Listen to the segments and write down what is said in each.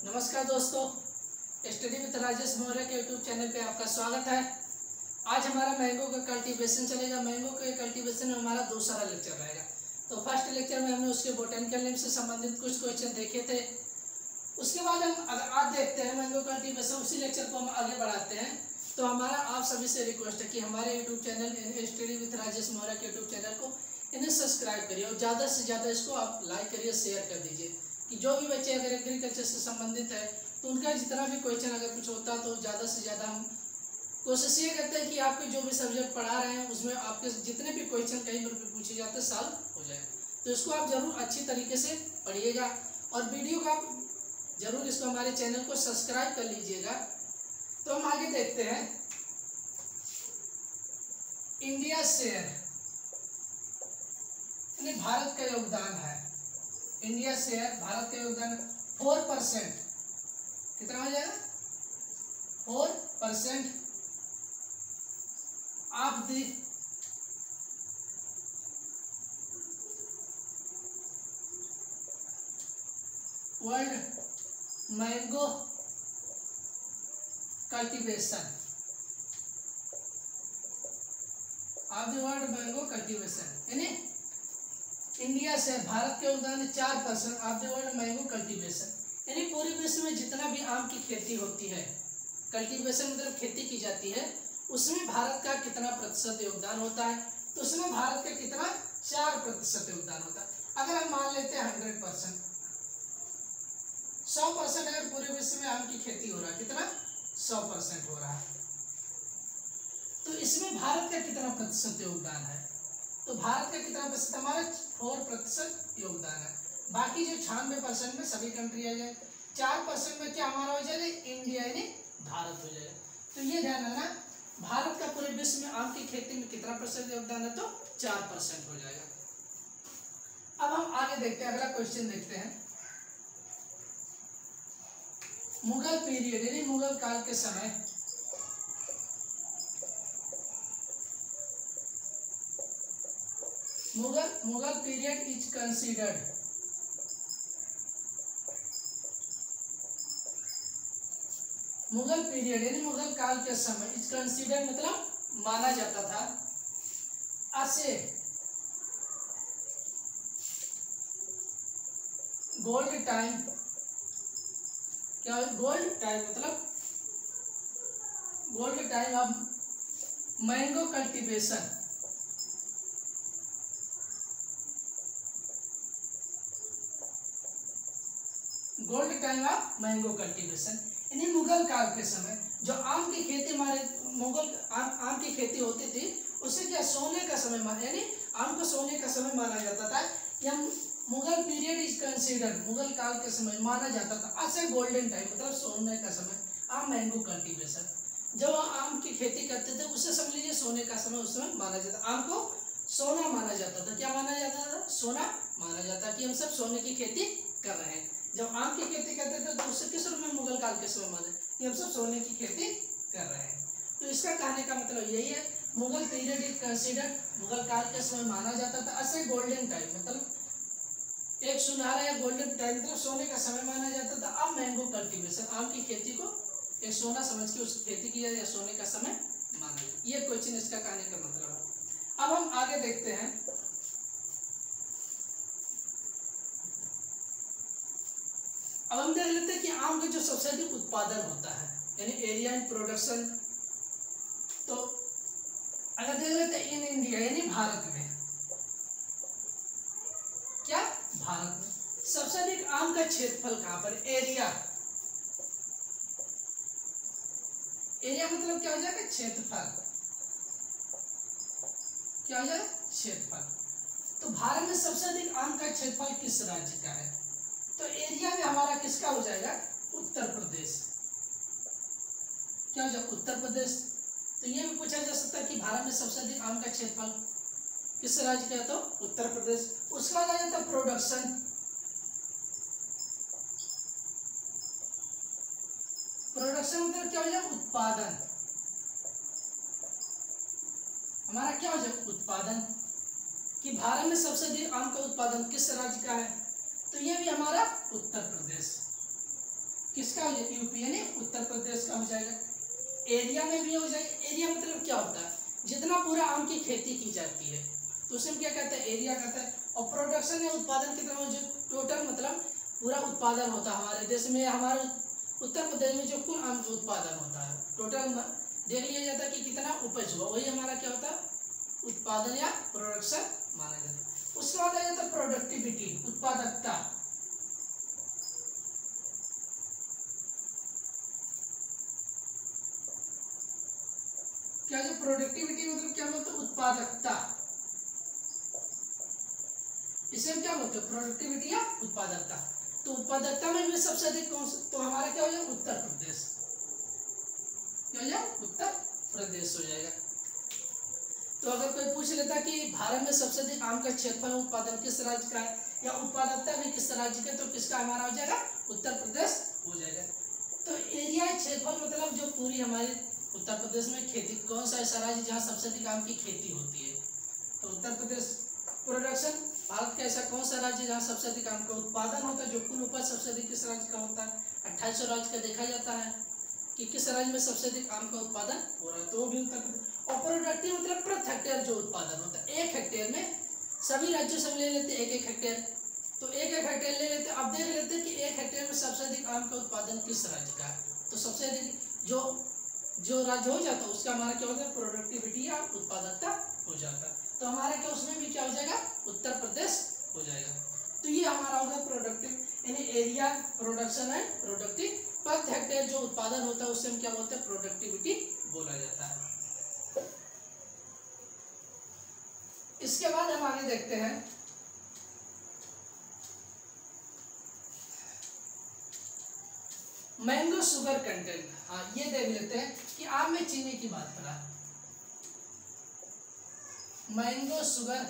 नमस्कार दोस्तों, study with Rajesh Maurya के यूट्यूब चैनल पे आपका स्वागत है। आज हमारा मैंगो का कल्टीवेशन चलेगा। मैंगो के कल्टीवेशन में हमारा दूसरा लेक्चर रहेगा। तो फर्स्ट लेक्चर में हमने उसके बोटेनिकल नेम से संबंधित कुछ क्वेश्चन देखे थे। उसके बाद हम अगर आज देखते हैं मैंगो कल्टीवेशन, उसी लेक्चर को हम आगे बढ़ाते हैं। तो हमारा आप सभी से रिक्वेस्ट है कि हमारे YouTube channel study with Rajesh Maurya के यूट्यूब चैनल को इन्हें सब्सक्राइब करिए और ज़्यादा से ज़्यादा इसको आप लाइक करिए, शेयर कर दीजिए कि जो भी बच्चे अगर एग्रीकल्चर से संबंधित है तो उनका जितना भी क्वेश्चन अगर कुछ होता है तो ज़्यादा से ज़्यादा हम कोशिश ये करते हैं कि आपके जो भी सब्जेक्ट पढ़ा रहे हैं उसमें आपके जितने भी क्वेश्चन कहीं पर भी पूछे जाते हैं सॉल्व हो जाए। तो इसको आप जरूर अच्छी तरीके से पढ़िएगा और वीडियो का जरूर इसको हमारे चैनल को सब्सक्राइब कर लीजिएगा। तो हम आगे देखते हैं। इंडिया शेयर यानी भारत का योगदान है। इंडिया शेयर भारत का योगदान 4%। कितना हो जाएगा? 4% of the world mango cultivation. Of the world mango cultivation यानी इंडिया से भारत के योगदान 4% of the world mango cultivation यानी पूरे विश्व में जितना भी आम की खेती होती है, कल्टीवेशन मतलब खेती की जाती है, उसमें भारत का कितना प्रतिशत योगदान होता है? तो उसमें भारत का कितना 4% योगदान होता है। अगर हम मान लेते हैं 100%, 100% अगर पूरे विश्व में आम की खेती हो रहा है, कितना 100% हो रहा है, तो इसमें भारत का कितना प्रतिशत योगदान है? तो भारत का कितना प्रतिशत? हमारा 4% योगदान है। बाकी जो 96% में सभी कंट्री आ जाए, 4% में क्या हमारा हो जाएगा? इंडिया यानी भारत हो जाएगा। तो ये ध्यान रखना, भारत का पूरे विश्व में आम की खेती में कितना % योगदान है? तो 4% हो जाएगा। अब हम आगे देखते हैं, अगला क्वेश्चन देखते हैं। मुगल पीरियड यानी मुगल काल के समय Mughal period is considered Mughal period यानी मुगल काल के समय इज कंसीडर्ड मतलब माना जाता था असे गोल्ड टाइम। क्या गोल्ड टाइम मतलब gold time of mango cultivation. Gold time of mango cultivation यानी मुगल काल के समय जो आम की खेती हमारे आम की खेती होती थी, उसे क्या सोने का समय माना, यानी आम को सोने का समय माना जाता था। या Mughal period is considered Mughal काल के समय माना जाता था ऐसे गोल्डन टाइम मतलब सोने का समय आम मैंगो कल्टीवेशन। जब आम की खेती करते थे उसे समझ लीजिए सोने का समय उस समय माना जाता। आम को सोना माना जाता था। क्या माना जाता था? सोना माना जाता कि हम सब सोने की खेती कर रहे हैं। जब आम की खेती करते थे तो उससे किस रूप में मुगल काल के समय माने कि हम सब सोने की खेती कर रहे हैं। तो इसका कहने का मतलब यही है, Mughal period is considered Mughal काल के समय माना जाता था ऐसे गोल्डन टाइम मतलब एक सुनहरा या गोल्डन टाइम मतलब सोने का समय माना जाता था। अब मैंगो कल्टीवेशन आम की खेती को एक सोना समझ के उसकी खेती की जाए या सोने का समय माना जाए। ये क्वेश्चन इसका कहने का मतलब है। अब हम आगे देखते हैं। अब हम देख लेते हैं कि आम का जो सबसे अधिक उत्पादन होता है यानी एरिया इन प्रोडक्शन। तो अगर देख लेते हैं इन इंडिया यानी भारत में, क्या भारत में सबसे अधिक आम का क्षेत्रफल कहां पर? एरिया। एरिया मतलब क्या हो जाएगा? क्षेत्रफल। क्या हो जाएगा? क्षेत्रफल। तो भारत में सबसे अधिक आम का क्षेत्रफल किस राज्य का है? तो एरिया में हमारा किसका हो जाएगा? उत्तर प्रदेश। क्या हो जाएगा? उत्तर प्रदेश। तो ये भी पूछा जा सकता है कि भारत में सबसे अधिक आम का क्षेत्रफल किस राज्य का है? तो उत्तर प्रदेश। उसका आ जाता है प्रोडक्शन। प्रोडक्शन मतलब क्या हो जाएगा? उत्पादन। हमारा क्या हो जाएगा? उत्पादन। कि भारत में सबसे अधिक आम का उत्पादन किस राज्य का है? तो ये भी हमारा उत्तर प्रदेश। किसका हो जाएगा, यूपी यानी उत्तर प्रदेश का हो जाएगा। एरिया में भी हो जाएगा। एरिया मतलब क्या होता है, जितना पूरा आम की खेती की जाती है तो उसे हम क्या कहते हैं, एरिया कहते हैं। और प्रोडक्शन या उत्पादन कितना हो, जो टोटल मतलब पूरा उत्पादन होता है हमारे देश में, हमारे उत्तर प्रदेश में जो कुल आम उत्पादन होता है टोटल देख लिया जाता है कि कितना उपज हुआ, वही हमारा क्या होता है, उत्पादन या प्रोडक्शन माना जाता है। उसके बाद आ जाता है प्रोडक्टिविटी, उत्पादकता। क्या जो प्रोडक्टिविटी मतलब क्या बोलते हैं, उत्पादकता। इसे हम क्या बोलते हैं, प्रोडक्टिविटी या उत्पादकता। तो उत्पादकता में भी सबसे अधिक कौन सा, तो हमारा क्या हो जाएगा, उत्तर प्रदेश। क्या हो जाएगा, उत्तर प्रदेश हो जाएगा। तो अगर कोई पूछ लेता कि भारत में सबसे अधिक आम का क्षेत्रफल उत्पादन किस राज्य का है, या उत्पादकता में किस राज्य का, तो किसका हमारा हो जाएगा, उत्तर प्रदेश हो जाएगा। तो एरिया क्षेत्रफल मतलब जो पूरी हमारी उत्तर प्रदेश में खेती, कौन सा ऐसा राज्य जहाँ सबसे अधिक आम की खेती होती है, तो उत्तर प्रदेश। प्रोडक्शन, भारत का ऐसा कौन सा राज्य जहाँ सबसे अधिक आम का उत्पादन होता है, जो कुल उपज सबसे अधिक किस राज्य का होता है, 2800 राज्य का देखा जाता है कि किस राज्य में सबसे अधिक आम का उत्पादन हो रहा है, तो वो भी उत्तर प्रदेश। और प्रोडक्टिव मतलब प्रति हेक्टेयर जो उत्पादन होता है, 1 हेक्टेयर में सभी राज्यों से ले लेते हैं 1-1 हेक्टेयर, तो 1-1 हेक्टेयर ले लेते हैं। अब देख लेते हैं कि 1 हेक्टेयर में सबसे अधिक आम का उत्पादन किस राज्य का है, तो सबसे अधिक जो राज्य हो जाता है उसका हमारा क्या होता है, प्रोडक्टिविटी या उत्पादकता हो जाता है। तो हमारे क्या उसमें भी क्या हो जाएगा, उत्तर प्रदेश हो जाएगा। तो ये हमारा होगा प्रोडक्टिव यानी एरिया, प्रोडक्शन है प्रोडक्टिव। प्रति हेक्टेयर जो उत्पादन होता है उससे हम क्या बोलते हैं, प्रोडक्टिविटी बोला जाता है। इसके बाद हम आगे देखते हैं मैंगो शुगर कंटेंट। हाँ, ये देख लेते हैं कि आम में चीनी की मात्रा। मैंगो शुगर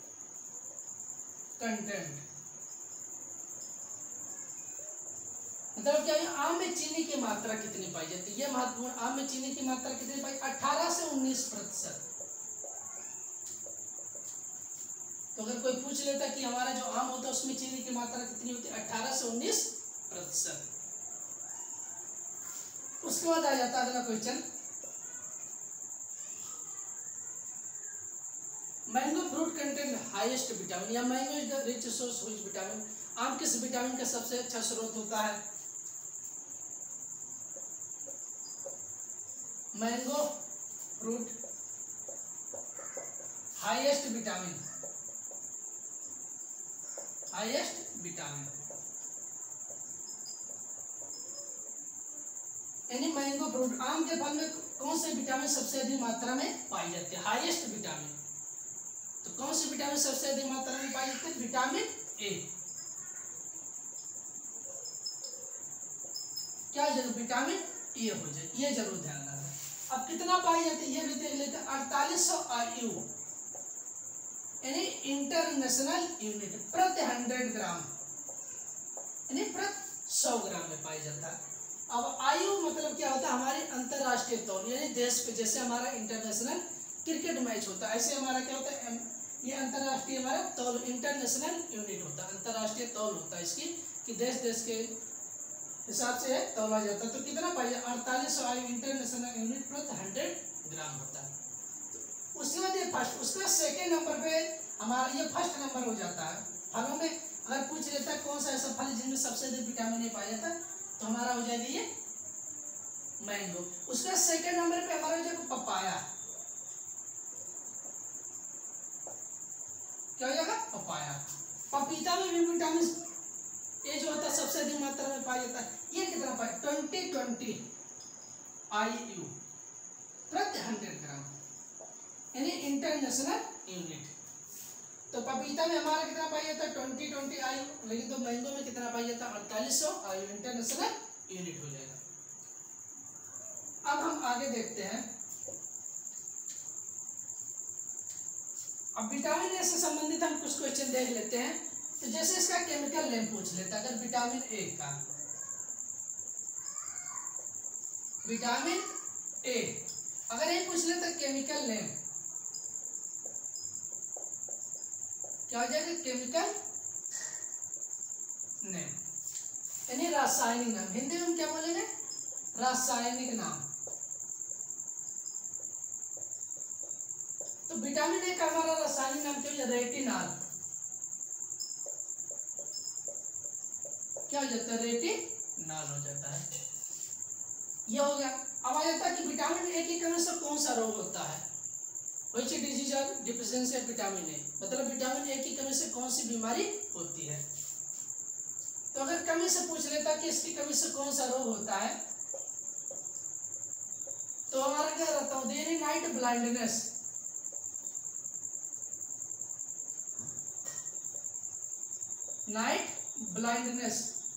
कंटेंट मतलब क्या है, आम में चीनी की मात्रा कितनी पाई जाती है, ये महत्वपूर्ण। आम में चीनी की मात्रा कितनी पाई, 18 से 19%। तो अगर कोई पूछ लेता कि हमारा जो आम होता है उसमें चीनी की मात्रा कितनी होती है, 18 से 19%। उसके बाद आ जाता है अगला question, mango fruit content highest vitamin, या mango is the rich source which vitamin. आम किस विटामिन का सबसे अच्छा स्रोत होता है, mango fruit highest vitamin, highest vitamin यानी मैंगो फ्रूट, आम के फल में कौन से विटामिन सबसे अधिक मात्रा में पाई जाती है, हाईएस्ट विटामिन। तो कौन सी विटामिन सबसे अधिक मात्रा में पाई जाती है, विटामिन ए। क्या जरूर, विटामिन ए हो जाए, ये जरूर ध्यान रखना। अब कितना पाई जाती है ये भी देख लेते हैं, 4800 IU यानी इंटरनेशनल यूनिट प्रति 100 ग्राम यानी प्रति 100 ग्राम में पाई जाता है। अब आयु मतलब क्या होता है, हमारी अंतरराष्ट्रीय तौल, यानी देश पे जैसे हमारा इंटरनेशनल क्रिकेट मैच होता है, ऐसे हमारा क्या होता है, ये अंतरराष्ट्रीय हमारा तौल, इंटरनेशनल यूनिट होता है, अंतरराष्ट्रीय तौल होता है इसकी, कि देश देश के हिसाब से तौला जाता है। तो कितना पाइए, 4800 IU इंटरनेशनल यूनिट प्रति 100 ग्राम होता है। तो उसके बाद ये फर्स्ट, उसका सेकेंड नंबर पे हमारा ये फर्स्ट नंबर हो जाता है फलों में। अगर पूछ लेता है कौन सा ऐसा फल जिनमें सबसे अधिक विटामिन ए पाया जाता है, तो हमारा हो जाएगा ये मैंगो। उसका सेकेंड नंबर पे हमारा हो जाएगा पपाया। क्या हो जाएगा, पपाया। पपीता में भी विटामिन ए जो होता है सबसे अधिक मात्रा में पाया जाता है। ये कितना पाया, 20 IU प्रति 100 ग्राम यानी इंटरनेशनल यूनिट। तो पपीता में हमारा कितना पाया जाता है, 20 IU, लेकिन तो मैंगो में कितना पाया जाता है, 4800 IU इंटरनेशनल यूनिट हो जाएगा। अब हम आगे देखते हैं, अब विटामिन ए से संबंधित हम कुछ क्वेश्चन देख लेते हैं। तो जैसे इसका केमिकल नेम पूछ लेता है, अगर विटामिन ए का, विटामिन ए अगर ये पूछ लेता केमिकल नेम, क्या हो जाएगा, केमिकल नेम। यानी रासायनिक नाम, हिंदी में हम क्या बोलेंगे, रासायनिक नाम। तो विटामिन ए का हमारा रासायनिक नाम क्या हो जाता है, रेटिनॉल। क्या हो जाता है, रेटिनॉल हो जाता है। ये हो गया। अब आ जाता है कि विटामिन ए की कमी से कौन सा रोग होता है, which disease of deficiency of vitamin A, मतलब विटामिन ए की कमी से कौन सी बीमारी होती है। तो अगर कमी से पूछ लेता कि इसकी कमी से कौन सा रोग होता है, तो हमारा क्या रहता है, देरी नाइट ब्लाइंडनेस, नाइट ब्लाइंडनेस,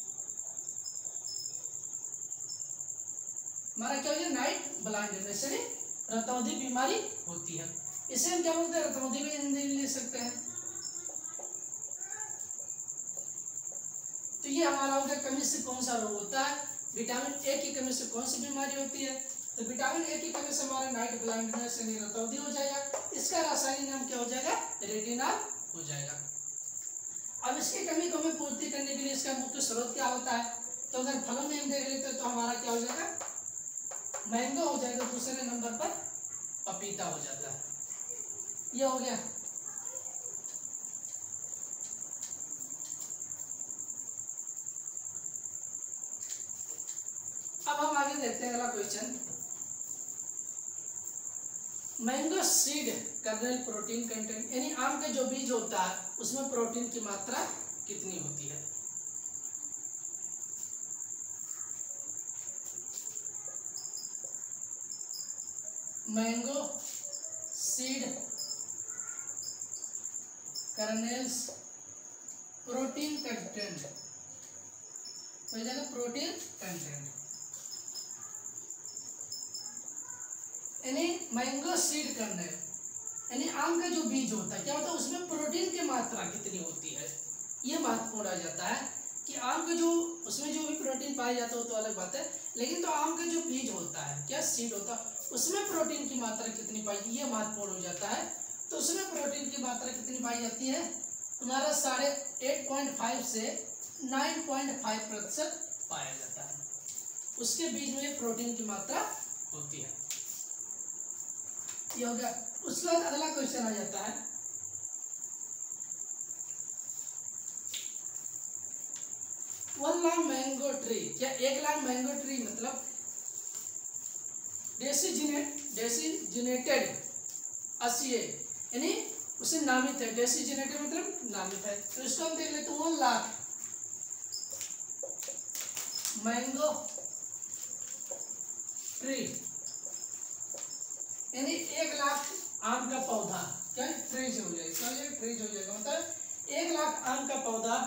हमारा क्या हो गया, नाइट ब्लाइंडनेस यानी रतौंधी बीमारी होती है। इसे हम क्या बोलते हैं, रतौंधी भी हिंदी में ले सकते हैं। तो ये हमारा हो गया कमी से कौन सा रोग होता है, विटामिन ए की कमी से कौन सी बीमारी होती है। तो विटामिन ए की कमी से हमारा नाइट ब्लाइंडनेस यानी रतौंधी हो जाएगा। इसका रासायनिक नाम क्या हो जाएगा, रेटिनॉल हो जाएगा। अब इसकी कमी को हमें पूर्ति करने के लिए इसका मुख्य स्रोत क्या होता है, तो अगर फलों में हम देख लेते हैं तो हमारा क्या हो जाएगा, मैंगो हो जाएगा, दूसरे नंबर पर पपीता हो जाता है। ये हो गया। अब हम आगे देखते हैं अगला question, mango seed kernel protein content, यानी आम का जो बीज होता है उसमें प्रोटीन की मात्रा कितनी होती है। Mango seed kernels protein content हो जाएगा, प्रोटीन कंटेंट यानी मैंगो सीड कर्नेल यानी आम का जो बीज होता है क्या होता है, उसमें प्रोटीन की मात्रा कितनी होती है। ये महत्वपूर्ण आ जाता है कि आम का जो उसमें जो भी प्रोटीन पाया जाता है वो तो अलग बात है, लेकिन तो आम का जो बीज होता है क्या सीड होता है उसमें प्रोटीन की मात्रा कितनी पाई, ये महत्वपूर्ण हो जाता है। तो उसमें प्रोटीन की मात्रा कितनी पाई जाती है, तुम्हारा 8.5 से 9.5% पाया जाता है, उसके बीज में प्रोटीन की मात्रा होती है। ये हो गया। उसके बाद अगला क्वेश्चन आ जाता है, वन लाख मैंगो ट्री, क्या 1 लाख मैंगो ट्री मतलब डेसिजिनेटेड असिए यानी उसे नामित है, डेसिजिनेटेड मतलब नामित है। तो इसको हम देख लेते हैं, 1 लाख मैंगो ट्री यानी 1 लाख आम का पौधा, क्या ट्रीज हो जाएगा, क्या हो जाएगा, ट्रीज हो जाएगा, मतलब 1 लाख आम का पौधा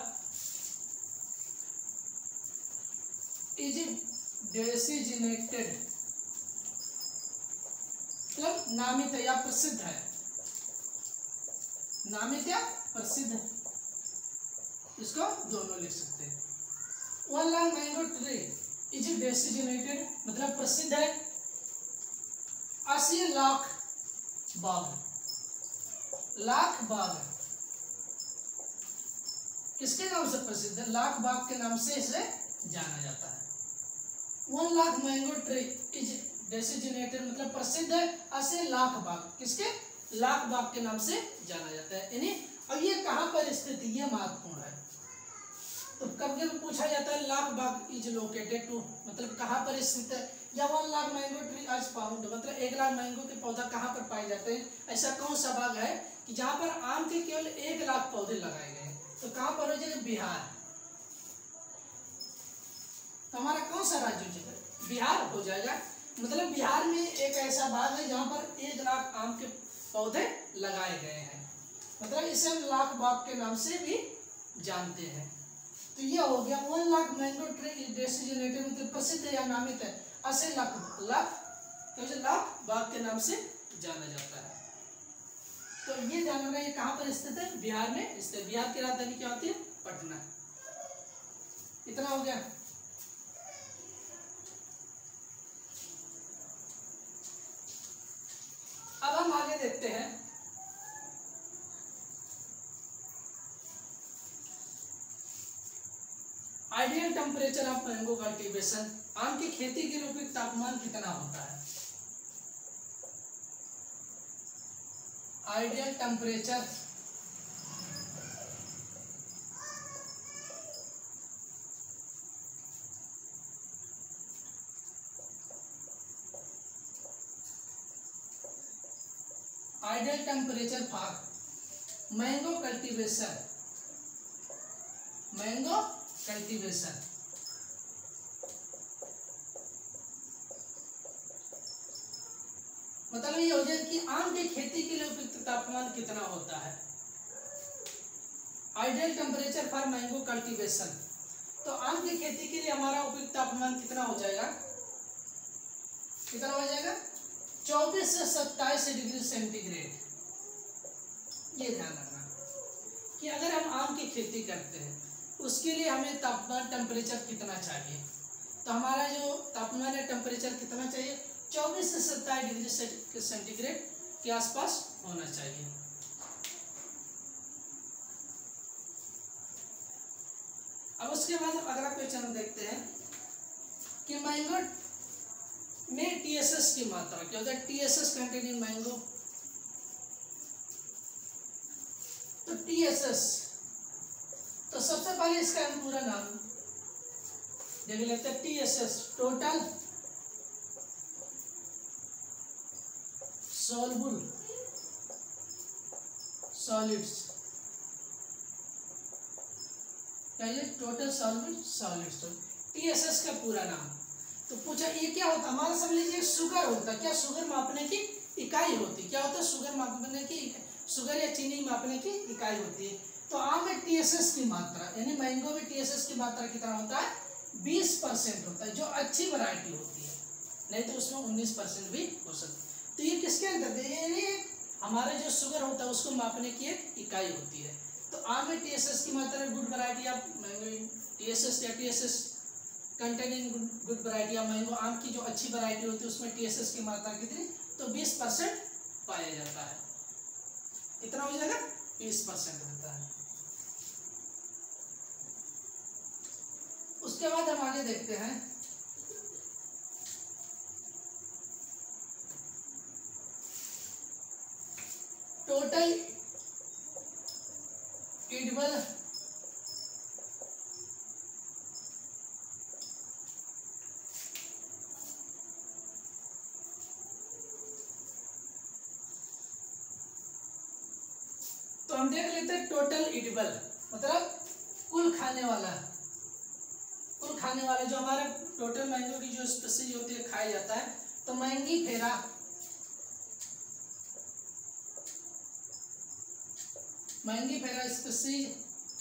इज डेसिजिनेटेड मतलब नामित है या प्रसिद्ध है, नामित या प्रसिद्ध है, इसको दोनों लिख सकते हैं। 1 lakh mango tree is designated मतलब प्रसिद्ध है। 80 लाख बाग, लाख बाग किसके नाम से प्रसिद्ध है, लाख बाग के नाम से इसे जाना जाता है। 1 lakh mango tree is designated मतलब प्रसिद्ध है। 80 लाख बाग किसके, लाख बाग के नाम से जाना जाता है। यानी अब ये कहाँ पर स्थित, ये महत्वपूर्ण है। तो कभी कभी पूछा जाता है Lakh Bagh is located to मतलब कहाँ पर स्थित है, या 1 लाख मैंगो ट्री आज फाउंड मतलब 1 लाख मैंगो के पौधा कहाँ पर पाए जाते हैं। ऐसा कौन सा बाग है कि जहाँ पर आम के केवल 1 लाख पौधे लगाए गए हैं, तो कहाँ पर हो जाएगा, बिहार। तो हमारा कौन सा राज्य हो जाएगा, बिहार हो जाएगा। मतलब बिहार में एक ऐसा बाग है जहाँ पर 1 लाख आम के पौधे लगाए गए हैं, मतलब इसे हम लाख बाग के नाम से भी जानते हैं। तो ये हो गया 1 लाख मैंगो ट्री डेसिजिनेटेड मतलब प्रसिद्ध है या नामित है। 80 लाख तो लाख बाग के नाम से जाना जाता है। तो ये ध्यान रखना, ये कहाँ पर स्थित है, बिहार में स्थित। बिहार की राजधानी क्या होती है, पटना। इतना हो गया। अब हम आगे देखते हैं, ideal temperature of mango cultivation, आम की खेती के लिए उपयुक्त तापमान कितना होता है? Ideal temperature ideal temperature for mango cultivation, mango cultivation मतलब ये हो जाए कि आम की खेती के लिए उपयुक्त तापमान कितना होता है। Ideal temperature for mango cultivation, तो आम की खेती के लिए हमारा उपयुक्त तापमान कितना हो जाएगा, कितना हो जाएगा 24 से 27 डिग्री सेंटीग्रेड। ये ध्यान रखना कि अगर हम आम की खेती करते हैं उसके लिए हमें तापमान टेम्परेचर कितना चाहिए, तो हमारा जो तापमान है टेम्परेचर कितना चाहिए 24 से 27 डिग्री सेंटीग्रेड के आसपास होना चाहिए। अब उसके बाद अगला क्वेश्चन हम देखते हैं कि मैंगो में टीएसएस की मात्रा क्या होता है, टीएसएस कंटेन इन मैंगो। तो टीएसएस, तो सबसे पहले इसका हम पूरा नाम देख लेते हैं। टीएसएस टोटल सॉल्युबल सॉलिड्स, क्या ये टोटल सॉल्युबल सॉलिड्स, टीएसएस का पूरा नाम। तो पूछा ये क्या होता है, हमारा समझ लीजिए शुगर होता है, क्या शुगर मापने की इकाई होती है, क्या होता है शुगर मापने की, शुगर या चीनी मापने की इकाई होती है। तो आम में टीएसएस की मात्रा यानी मैंगो में टीएसएस की मात्रा कितना होता है 20% होता है, जो अच्छी वैरायटी होती है, नहीं तो उसमें 19% भी हो सकता है। तो ये किसके अंदर यानी हमारा जो शुगर होता है उसको मापने की एक इकाई होती है। तो आम में टीएसएस की मात्रा good variety of mango TSS या TSS content in good variety of mango, आम की जो अच्छी वैरायटी होती है उसमें टीएसएस की मात्रा कितनी, तो 20% पाया जाता है। कितना हो जाएगा 20% होता है। उसके बाद हम आगे देखते हैं टोटल एडिबल तो हम देख लेते हैं टोटल एडिबल मतलब कुल खाने वाला, कुल खाने वाला जो हमारे टोटल मैंगो की जो स्पीसीज होती है खाया जाता है। तो मैंगीफेरा, मैंगीफेरा स्पीसीज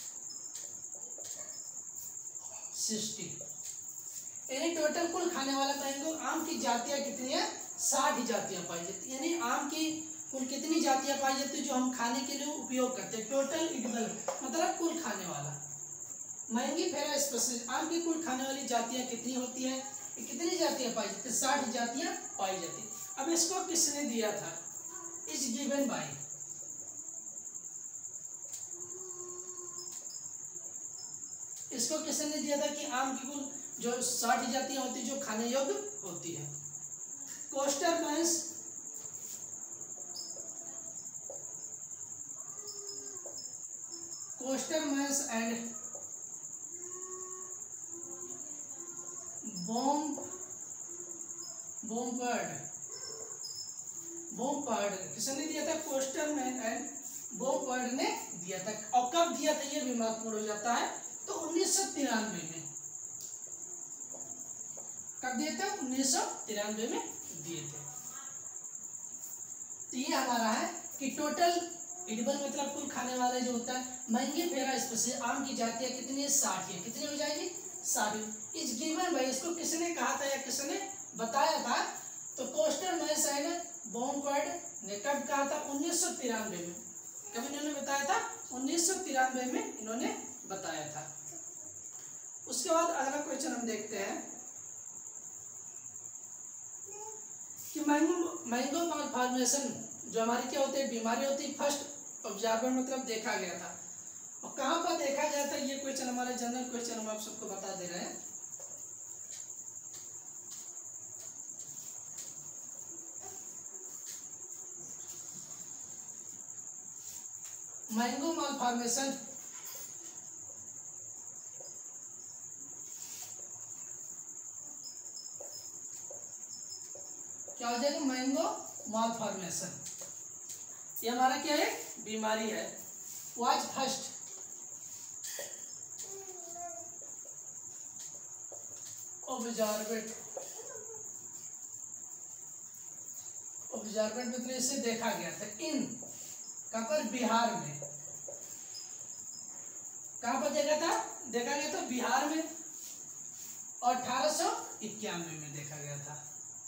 60, यानी टोटल कुल खाने वाला मैंगो आम की जातियां कितनी है 60 जातियां पाई जाती, यानी आम की कुल कितनी जातियां पाई जाती है जो हम खाने के लिए उपयोग करते हैं। टोटल एडिबल मतलब कुल खाने वाला, मैंगीफेरा स्पीसीज आम की कुल खाने वाली जातियां कितनी होती है, कितनी जातियां पाई जाती है 60 जातियां पाई जाती है। अब इसको किसने दिया था, इज गिवन बाय, इसको किसने दिया था कि आम की कुल जो 60 जातियां होती जो खाने योग्य होती है। कोस्टरमैन्स एंड बोम्पार्ड किसने दिया था, कोस्टरमैन एंड बोम्पार्ड ने दिया था। और कब दिया था ये भी महत्वपूर्ण हो जाता है, तो 1993 में। कब दिए थे 1993 में दिए थे। तो ये हमारा है कि टोटल एडिबल मतलब कुल खाने वाला जो होता है मैंगीफेरा स्पीसीज आम की जातियां कितनी है 60 है, कितनी हो जाएगी 60। इस गिवन भाई इसको किसने कहा था या किसने बताया था, तो कोस्टरमैन्स एंड बोम्पार्ड ने कब कहा था 1993 में। कब इन्होंने बताया था 1993 में इन्होंने बताया था। उसके बाद अगला क्वेश्चन हम देखते हैं कि मैंगो मालफॉर्मेशन जो हमारी क्या होती है बीमारी होती है फर्स्ट ऑब्जर्वर मतलब देखा गया था। और कहाँ पर देखा गया था, ये क्वेश्चन हमारे जनरल क्वेश्चन हम आप सबको बता दे रहे हैं। मैंगो मालफॉर्मेशन क्या हो जाएगा, मैंगो मालफॉर्मेशन, ये हमारा क्या है, बीमारी है। वाज फर्स्ट ऑब्जर्वेड मतलब इसे देखा गया था इन कहाँ पर, बिहार में। कहाँ पर देखा गया था बिहार में, और 1891 में देखा गया था।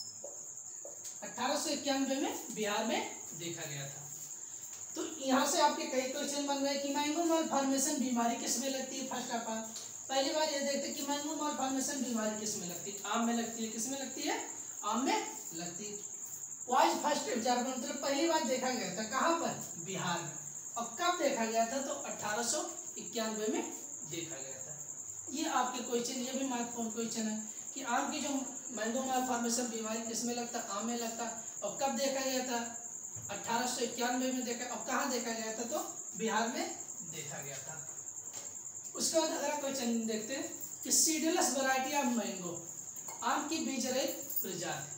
1891 में बिहार में देखा गया था। तो यहाँ से आपके कई क्वेश्चन बन रहे हैं कि मैंगो मालफॉर्मेशन बीमारी किस में लगती है। फर्स्ट ऑफ ऑल पहली बार ये देखते हैं कि मैंगो मालफॉर्मेशन बीमारी किस में लगती है, आम में लगती है। किस में लगती है, आम में लगती है। वाज फर्स्ट एग्जाम्पल मतलब पहली बार देखा गया था कहाँ पर, बिहार में। अब कब देखा गया था, तो 1891 में देखा गया था। ये आपके क्वेश्चन, ये भी महत्वपूर्ण क्वेश्चन है कि आम की जो मैंगो मालफॉर्मेशन बीमारी किस में लगता, आम में लगता, और कब देखा गया था, 1891 में देखा। और कहाँ देखा गया था, तो बिहार में देखा गया था। उसके बाद अगला क्वेश्चन देखते हैं कि सीडलेस वैरायटी ऑफ मैंगो, आम की बीज रहित प्रजाति।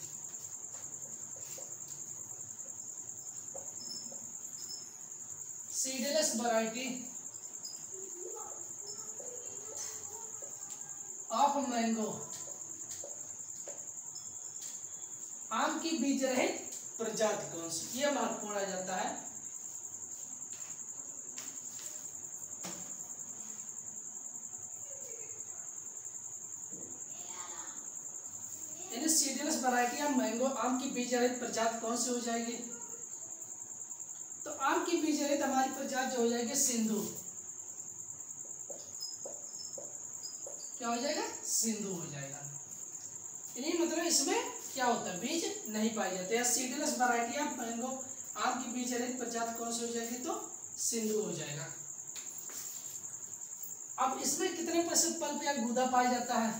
सीडलेस वैरायटी ऑफ मैंगो, आम की बीज रहित प्रजाति कौन सी, यह महत्वपूर्ण आ जाता है। यानी सीडलेस वैरायटी ऑफ मैंगो, आम की बीज रहित प्रजाति कौन सी हो जाएगी, तो आम की बीज रहित हमारी प्रजाति जो हो जाएगी सिंधु। क्या हो जाएगा, सिंधु हो जाएगा। यानी मतलब इसमें क्या होता है, बीज नहीं पाई जाते हैं। सीडलेस वैरायटी ऑफ मैंगो, आम की बीज रहित प्रजाति कौन सी हो जाएगी, तो सिंधु हो जाएगा। अब इसमें कितने प्रतिशत पल्प या गूदा पाया जाता है,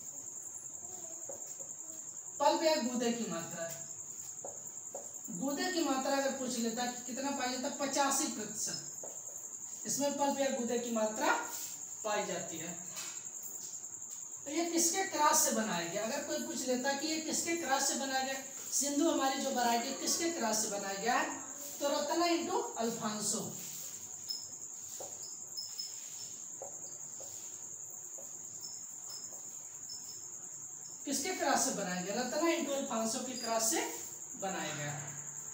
पल्प या गूदे की मात्रा, गूदे की मात्रा अगर पूछ लेता है कि कितना पाया जाता है, 85% इसमें पल्प या गूदे की मात्रा पाई जाती है। तो ये किसके क्रॉस से बनाया गया, अगर कोई पूछ लेता कि ये किसके क्रॉस से बनाया गया, सिंधु हमारी जो वैरायटी किसके क्रॉस से बनाया गया है, तो रत्ना इंटू अल्फांसो। किसके क्रॉस से बनाया गया, रत्ना इंटू अल्फांसो के क्रॉस से बनाया गया है।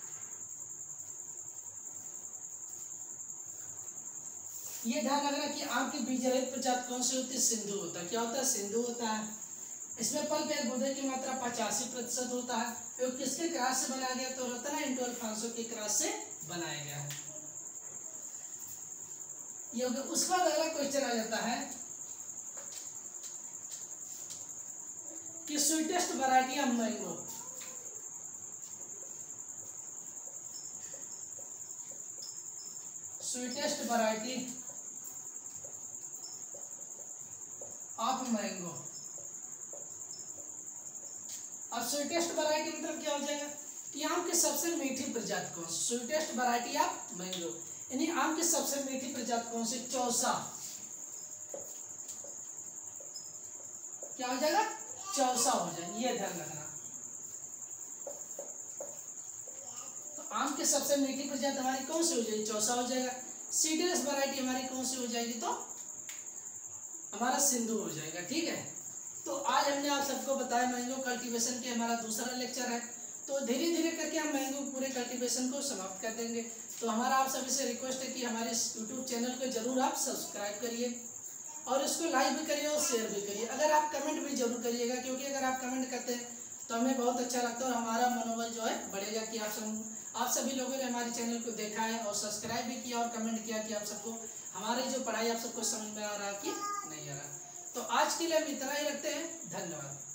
ये ध्यान रखना कि आम की बीज रहित प्रजाति कौन सी होती है, सिंधु होता है। क्या होता है, सिंधु होता है। इसमें पल्प या गूदे की मात्रा 85% होता है। तो किसके क्रॉस से बनाया गया, तो रत्ना इंटू अल्फांसो के क्रॉस से बनाया गया है। ये उसके बाद अगला क्वेश्चन आ जाता है कि sweetest variety of mango, sweetest variety of mango. अब स्वीटेस्ट वैरायटी मतलब क्या हो जाएगा कि आम की सबसे मीठी प्रजाति कौन सी, स्वीटेस्ट वैरायटी ऑफ मैंगो यानी आम की सबसे मीठी प्रजाति कौन सी, चौसा। क्या हो जाएगा, चौसा हो जाएगा, ये ध्यान रखना। तो आम की सबसे मीठी प्रजाति हमारी कौन सी हो जाएगी, चौसा हो जाएगा। सीडलेस वैरायटी हमारी कौन सी हो जाएगी, तो हमारा सिंधु हो जाएगा। ठीक है, तो आज हमने आप सबको बताया मैंगो कल्टीवेशन के हमारा दूसरा लेक्चर है। तो धीरे धीरे करके हम मैंगो पूरे कल्टीवेशन को समाप्त कर देंगे। तो हमारा आप सभी से रिक्वेस्ट है कि हमारे इस यूट्यूब चैनल को जरूर आप सब्सक्राइब करिए और इसको लाइक भी करिए और शेयर भी करिए। अगर आप कमेंट भी जरूर करिएगा, क्योंकि अगर आप कमेंट करते हैं तो हमें बहुत अच्छा लगता है और हमारा मनोबल जो है बढ़ेगा कि आप सभी लोगों ने हमारे चैनल को देखा है और सब्सक्राइब भी किया और कमेंट किया कि आप सबको हमारी जो पढ़ाई आप सबको समझ में आ रहा है कि नहीं आ रहा। तो आज के लिए हम इतना ही रखते हैं, धन्यवाद।